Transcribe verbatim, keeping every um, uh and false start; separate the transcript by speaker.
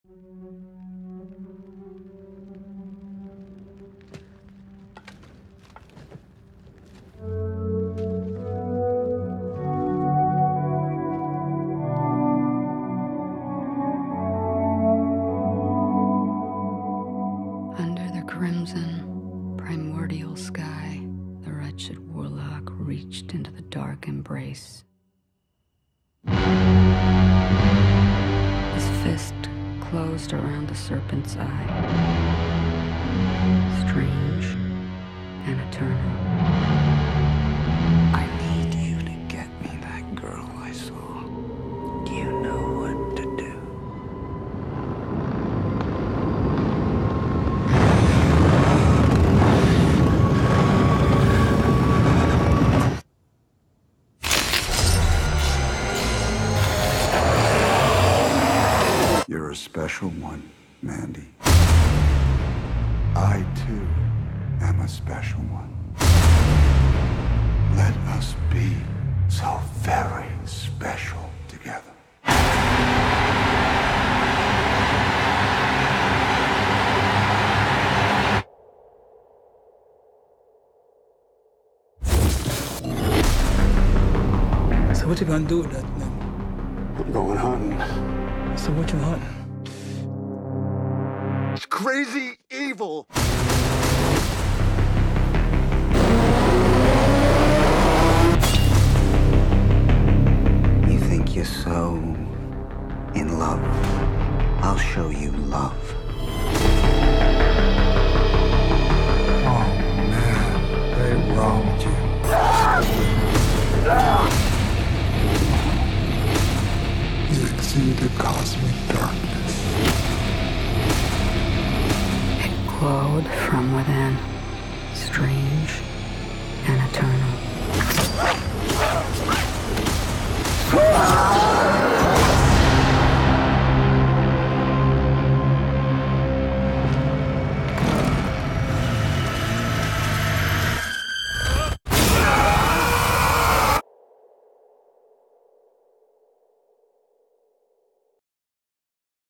Speaker 1: Under the crimson, primordial sky, the wretched warlock reached into the dark embrace. His fist closed around the serpent's eye. Strange and eternal.
Speaker 2: I need you to get me that girl I saw. You know what to do.
Speaker 3: You're a special one, Mandy. I, too, am a special one. Let us be so very special together.
Speaker 4: So what you gonna do with that thing?
Speaker 3: I'm going hunting.
Speaker 4: So what you hunting?
Speaker 3: It's crazy evil.
Speaker 2: You think you're so in love? I'll show you love.
Speaker 3: Oh, man, they wronged you. You exceed the cosmic darkness.
Speaker 1: It glowed from within, strange and eternal.